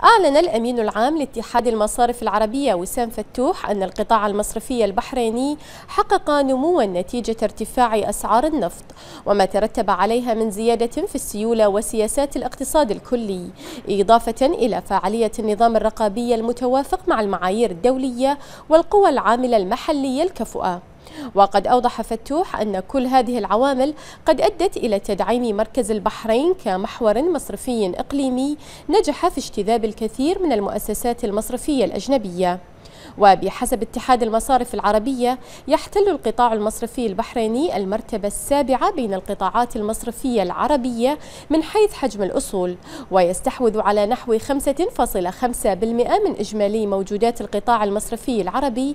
أعلن الأمين العام لاتحاد المصارف العربية وسام فتوح أن القطاع المصرفي البحريني حقق نموا نتيجة ارتفاع أسعار النفط وما ترتب عليها من زيادة في السيولة وسياسات الاقتصاد الكلي، إضافة إلى فاعلية النظام الرقابي المتوافق مع المعايير الدولية والقوى العاملة المحلية الكفؤة. وقد أوضح فتوح أن كل هذه العوامل قد أدت إلى تدعيم مركز البحرين كمحور مصرفي إقليمي نجح في اجتذاب الكثير من المؤسسات المصرفية الأجنبية. وبحسب اتحاد المصارف العربية يحتل القطاع المصرفي البحريني المرتبة السابعة بين القطاعات المصرفية العربية من حيث حجم الأصول، ويستحوذ على نحو 5.5% من إجمالي موجودات القطاع المصرفي العربي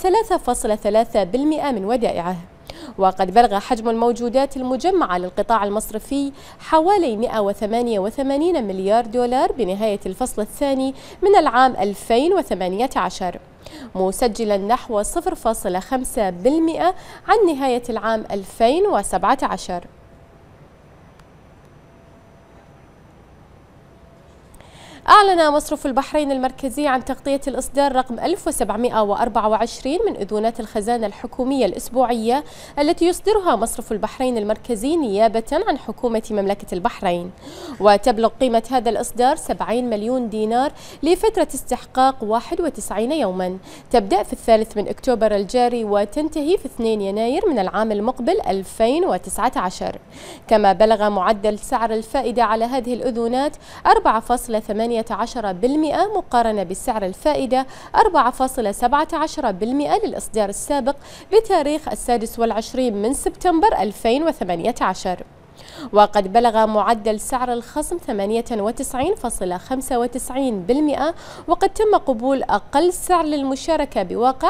و3.3% من ودائعه. وقد بلغ حجم الموجودات المجمعة للقطاع المصرفي حوالي 188 مليار دولار بنهاية الفصل الثاني من العام 2018، مسجلا نحو 0.5% عن نهاية العام 2017. أعلن مصرف البحرين المركزي عن تغطية الإصدار رقم 1724 من أذونات الخزانة الحكومية الأسبوعية التي يصدرها مصرف البحرين المركزي نيابة عن حكومة مملكة البحرين، وتبلغ قيمة هذا الإصدار 70 مليون دينار لفترة استحقاق 91 يوما تبدأ في 3 من أكتوبر الجاري وتنتهي في 2 يناير من العام المقبل 2019. كما بلغ معدل سعر الفائدة على هذه الأذونات 4.18% مقارنة بسعر الفائدة 4.17% للإصدار السابق بتاريخ 26 من سبتمبر 2018. وقد بلغ معدل سعر الخصم 98.95%، وقد تم قبول أقل سعر للمشاركة بواقع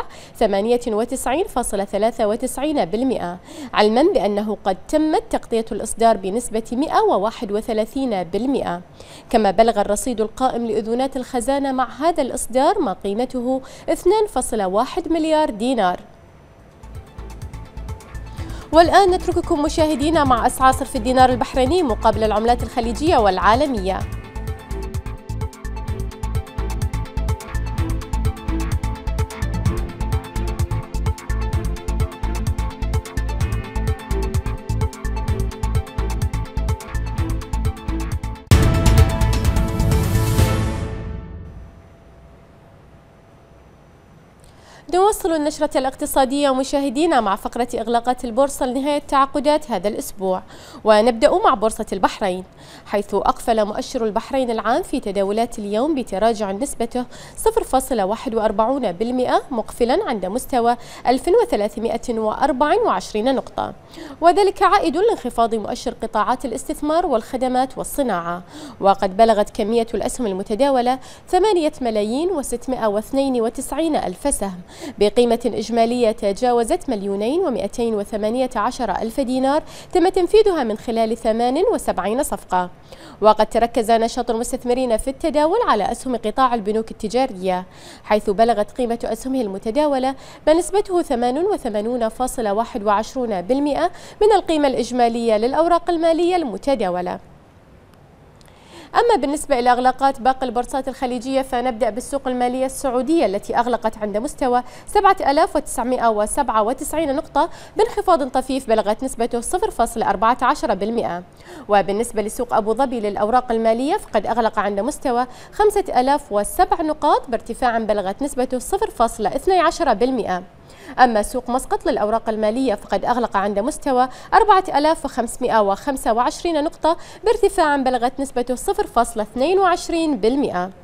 98.93%، علما بأنه قد تمت تغطية الإصدار بنسبة 131%. كما بلغ الرصيد القائم لأذونات الخزانة مع هذا الإصدار ما قيمته 2.1 مليار دينار. والآن نترككم مشاهدينا مع أسعار صرف الدينار البحريني مقابل العملات الخليجية والعالمية. نواصل النشرة الاقتصادية مشاهدينا مع فقرة إغلاقات البورصة لنهاية تعاقدات هذا الأسبوع، ونبدأ مع بورصة البحرين، حيث أقفل مؤشر البحرين العام في تداولات اليوم بتراجع نسبته 0.41% مقفلا عند مستوى 1324 نقطة، وذلك عائد لانخفاض مؤشر قطاعات الاستثمار والخدمات والصناعة. وقد بلغت كمية الأسهم المتداولة 8,692,000 سهم بقيمة إجمالية تجاوزت 2,218,000 دينار تم تنفيذها من خلال 78 صفقة. وقد تركز نشاط المستثمرين في التداول على أسهم قطاع البنوك التجارية، حيث بلغت قيمة أسهمه المتداولة بنسبته 88.21% من القيمة الإجمالية للأوراق المالية المتداولة. أما بالنسبة إلى إغلاقات باقي البورصات الخليجية فنبدأ بالسوق المالية السعودية التي أغلقت عند مستوى 7,997 نقطة بانخفاض طفيف بلغت نسبته 0.14%. وبالنسبة لسوق أبو ظبي للأوراق المالية فقد أغلق عند مستوى 5,007 نقاط بارتفاع بلغت نسبته 0.12%. أما سوق مسقط للأوراق المالية فقد أغلق عند مستوى 4,525 نقطة بارتفاع بلغت نسبته 0.22%.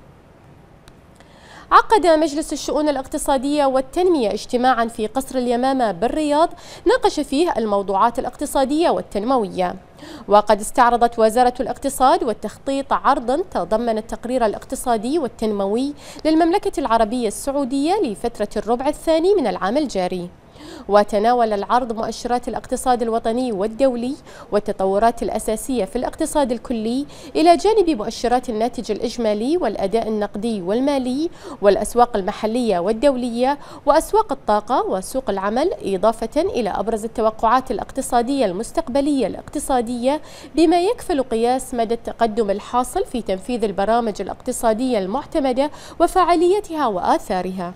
عقد مجلس الشؤون الاقتصادية والتنمية اجتماعا في قصر اليمامة بالرياض ناقش فيه الموضوعات الاقتصادية والتنموية. وقد استعرضت وزارة الاقتصاد والتخطيط عرضا تضمن التقرير الاقتصادي والتنموي للمملكة العربية السعودية لفترة الربع الثاني من العام الجاري. وتناول العرض مؤشرات الاقتصاد الوطني والدولي والتطورات الأساسية في الاقتصاد الكلي إلى جانب مؤشرات الناتج الإجمالي والأداء النقدي والمالي والأسواق المحلية والدولية وأسواق الطاقة وسوق العمل، إضافة إلى أبرز التوقعات الاقتصادية المستقبلية الاقتصادية بما يكفل قياس مدى التقدم الحاصل في تنفيذ البرامج الاقتصادية المعتمدة وفاعليتها وآثارها.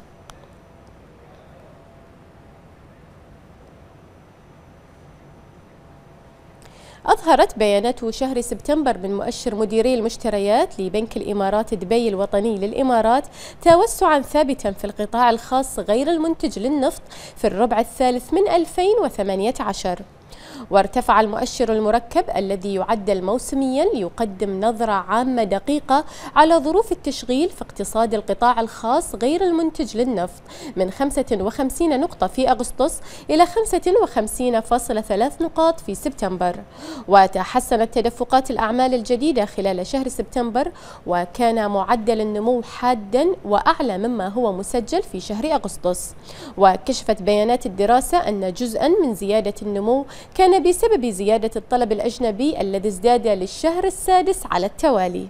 أظهرت بيانات شهر سبتمبر من مؤشر مديري المشتريات لبنك الإمارات دبي الوطني للإمارات توسعا ثابتا في القطاع الخاص غير المنتج للنفط في الربع الثالث من 2018. وارتفع المؤشر المركب الذي يعدل موسميا ليقدم نظرة عامة دقيقة على ظروف التشغيل في اقتصاد القطاع الخاص غير المنتج للنفط من 55 نقطة في أغسطس إلى 55.3 نقاط في سبتمبر. وتحسنت تدفقات الأعمال الجديدة خلال شهر سبتمبر، وكان معدل النمو حادا وأعلى مما هو مسجل في شهر أغسطس. وكشفت بيانات الدراسة أن جزءا من زيادة النمو كان بسبب زيادة الطلب الأجنبي الذي ازداد للشهر السادس على التوالي.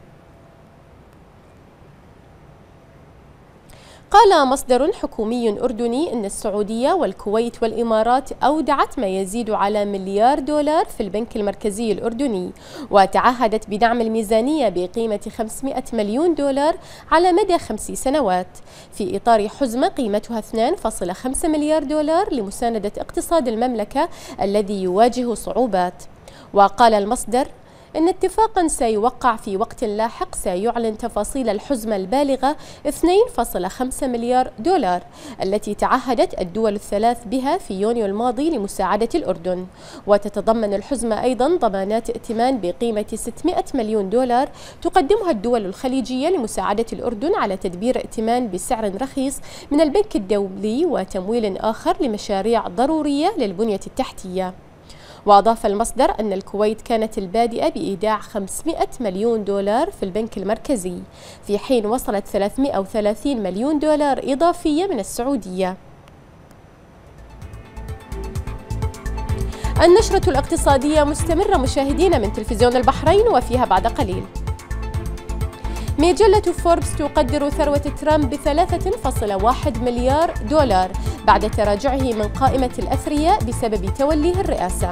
قال مصدر حكومي أردني أن السعودية والكويت والإمارات أودعت ما يزيد على $1 مليار في البنك المركزي الأردني، وتعهدت بدعم الميزانية بقيمة $500 مليون على مدى 5 سنوات في إطار حزمة قيمتها $2.5 مليار لمساندة اقتصاد المملكة الذي يواجه صعوبات. وقال المصدر إن اتفاقا سيوقع في وقت لاحق سيعلن تفاصيل الحزمة البالغة $2.5 مليار التي تعهدت الدول الثلاث بها في يونيو الماضي لمساعدة الأردن. وتتضمن الحزمة أيضا ضمانات ائتمان بقيمة $600 مليون تقدمها الدول الخليجية لمساعدة الأردن على تدبير ائتمان بسعر رخيص من البنك الدولي وتمويل آخر لمشاريع ضرورية للبنية التحتية. وأضاف المصدر أن الكويت كانت البادئة بإيداع $500 مليون في البنك المركزي، في حين وصلت $330 مليون إضافية من السعودية. النشرة الاقتصادية مستمرة مشاهدينا من تلفزيون البحرين، وفيها بعد قليل: مجلة فوربس تقدر ثروة ترامب ب$3.1 مليار بعد تراجعه من قائمة الأثرياء بسبب توليه الرئاسة.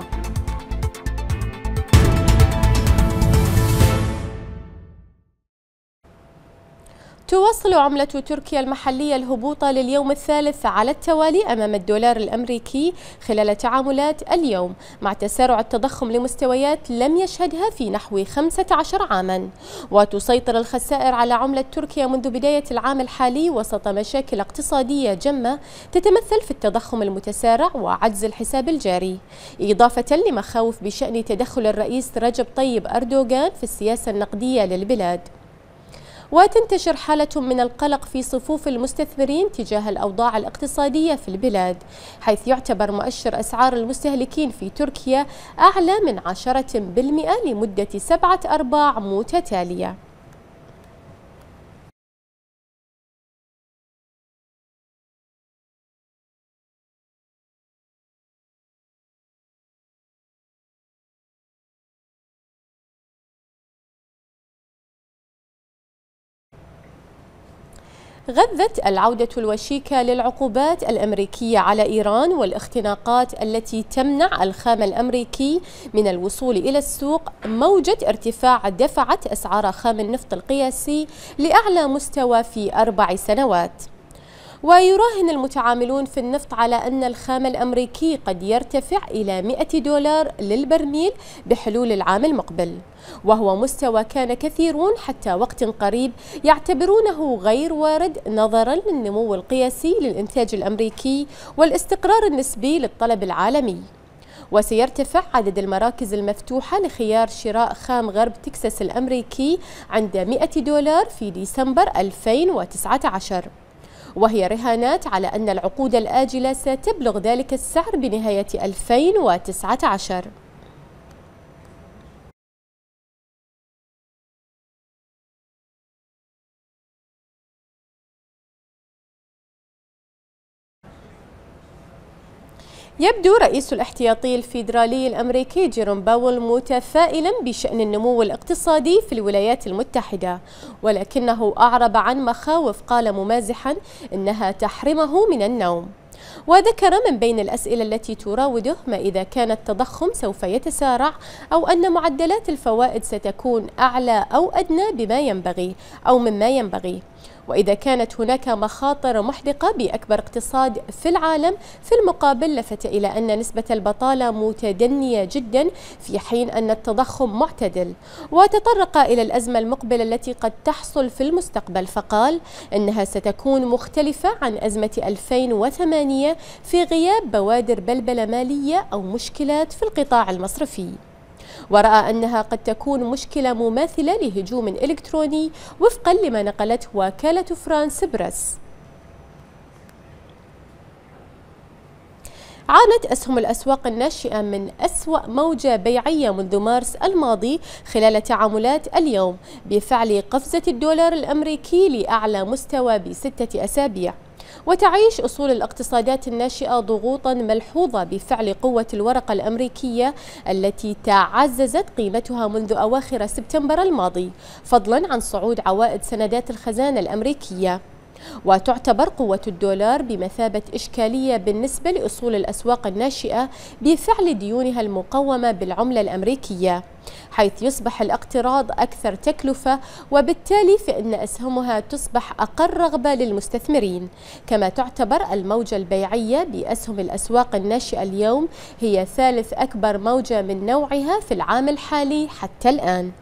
تواصل عملة تركيا المحلية الهبوط لليوم الثالث على التوالي أمام الدولار الأمريكي خلال تعاملات اليوم، مع تسارع التضخم لمستويات لم يشهدها في نحو 15 عاما. وتسيطر الخسائر على عملة تركيا منذ بداية العام الحالي وسط مشاكل اقتصادية جمة تتمثل في التضخم المتسارع وعجز الحساب الجاري، إضافة لمخاوف بشأن تدخل الرئيس رجب طيب أردوغان في السياسة النقدية للبلاد. وتنتشر حالة من القلق في صفوف المستثمرين تجاه الأوضاع الاقتصادية في البلاد، حيث يعتبر مؤشر أسعار المستهلكين في تركيا أعلى من 10% لمدة 7 أرباع متتالية. غذت العودة الوشيكة للعقوبات الأمريكية على إيران والاختناقات التي تمنع الخام الأمريكي من الوصول إلى السوق موجة ارتفاع دفعت أسعار خام النفط القياسي لأعلى مستوى في 4 سنوات. ويراهن المتعاملون في النفط على أن الخام الأمريكي قد يرتفع إلى $100 للبرميل بحلول العام المقبل، وهو مستوى كان كثيرون حتى وقت قريب يعتبرونه غير وارد نظرا للنمو القياسي للإنتاج الأمريكي والاستقرار النسبي للطلب العالمي. وسيرتفع عدد المراكز المفتوحة لخيار شراء خام غرب تكساس الأمريكي عند $100 في ديسمبر 2019، وهي رهانات على أن العقود الآجلة ستبلغ ذلك السعر بنهاية 2019. يبدو رئيس الاحتياطي الفيدرالي الأمريكي جيروم باول متفائلا بشأن النمو الاقتصادي في الولايات المتحدة، ولكنه أعرب عن مخاوف قال ممازحا إنها تحرمه من النوم. وذكر من بين الأسئلة التي تراوده ما إذا كان التضخم سوف يتسارع أو أن معدلات الفوائد ستكون أعلى أو أدنى مما ينبغي، وإذا كانت هناك مخاطر محدقة بأكبر اقتصاد في العالم. في المقابل لفت إلى أن نسبة البطالة متدنية جدا في حين أن التضخم معتدل، وتطرق إلى الأزمة المقبلة التي قد تحصل في المستقبل، فقال إنها ستكون مختلفة عن أزمة 2008 في غياب بوادر بلبلة مالية أو مشكلات في القطاع المصرفي، ورأى أنها قد تكون مشكلة مماثلة لهجوم إلكتروني وفقا لما نقلته وكالة فرانس بريس. عانت أسهم الأسواق الناشئة من أسوأ موجة بيعية منذ مارس الماضي خلال تعاملات اليوم، بفعل قفزة الدولار الأمريكي لأعلى مستوى ب6 أسابيع. وتعيش أصول الاقتصادات الناشئة ضغوطا ملحوظة بفعل قوة الورقة الأمريكية التي تعززت قيمتها منذ أواخر سبتمبر الماضي، فضلا عن صعود عوائد سندات الخزانة الأمريكية. وتعتبر قوة الدولار بمثابة إشكالية بالنسبة لأصول الأسواق الناشئة بفعل ديونها المقومة بالعملة الأمريكية، حيث يصبح الاقتراض أكثر تكلفة، وبالتالي فإن أسهمها تصبح أقل رغبة للمستثمرين. كما تعتبر الموجة البيعية بأسهم الأسواق الناشئة اليوم هي ثالث أكبر موجة من نوعها في العام الحالي حتى الآن.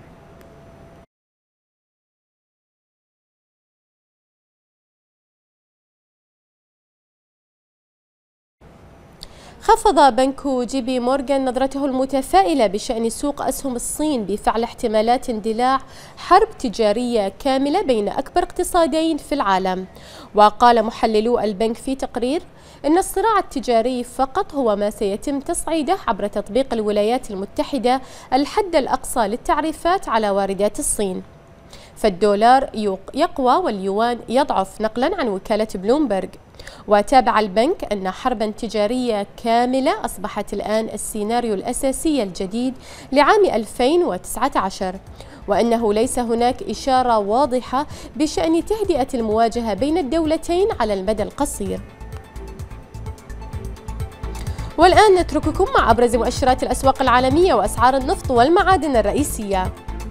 خفض بنك جي بي مورغان نظرته المتفائلة بشأن سوق أسهم الصين بفعل احتمالات اندلاع حرب تجارية كاملة بين أكبر اقتصادين في العالم. وقال محللو البنك في تقرير إن الصراع التجاري فقط هو ما سيتم تصعيده عبر تطبيق الولايات المتحدة الحد الأقصى للتعريفات على واردات الصين، فالدولار يقوى واليوان يضعف، نقلا عن وكالة بلومبرج. وتابع البنك أن حربا تجارية كاملة أصبحت الآن السيناريو الأساسي الجديد لعام 2019، وأنه ليس هناك إشارة واضحة بشأن تهدئة المواجهة بين الدولتين على المدى القصير. والآن نترككم مع أبرز مؤشرات الأسواق العالمية وأسعار النفط والمعادن الرئيسية.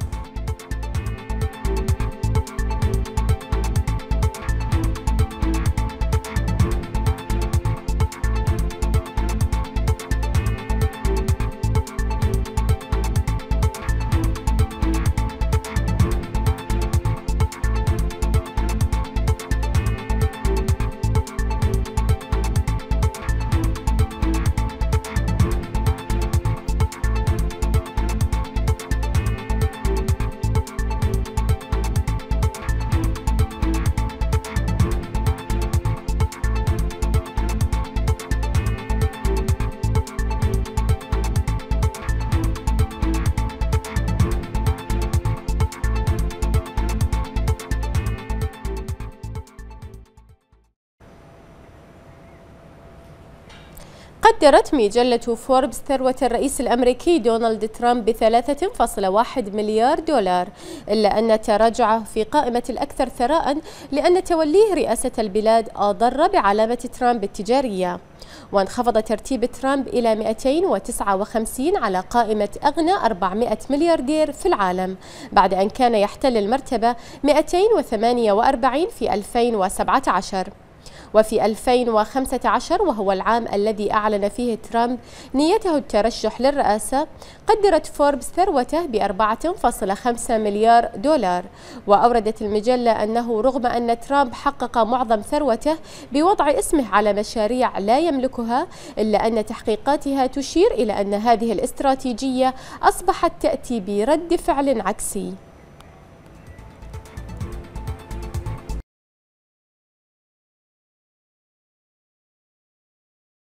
قدرت مجلة فوربس ثروة الرئيس الأمريكي دونالد ترامب ب3.1 مليار دولار، إلا أن تراجعه في قائمة الأكثر ثراء لأن توليه رئاسة البلاد أضر بعلامة ترامب التجارية. وانخفض ترتيب ترامب إلى 259 على قائمة أغنى 400 ملياردير في العالم، بعد أن كان يحتل المرتبة 248 في 2017. وفي 2015 وهو العام الذي أعلن فيه ترامب نيته الترشح للرئاسة، قدرت فوربس ثروته ب4.5 مليار دولار. وأوردت المجلة أنه رغم أن ترامب حقق معظم ثروته بوضع اسمه على مشاريع لا يملكها، إلا أن تحقيقاتها تشير إلى أن هذه الاستراتيجية أصبحت تأتي برد فعل عكسي.